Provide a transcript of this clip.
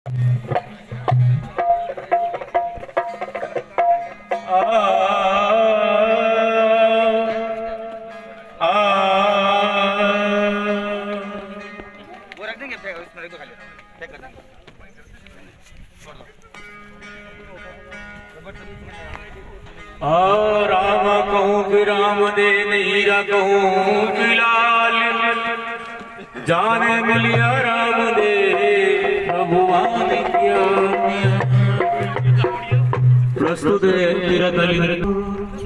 राम कहूँ कि राम दे नीरा कहूँ कि लाल जाने मिलिया राम दे भगवान क्या प्रस्तुत है तेरा दलित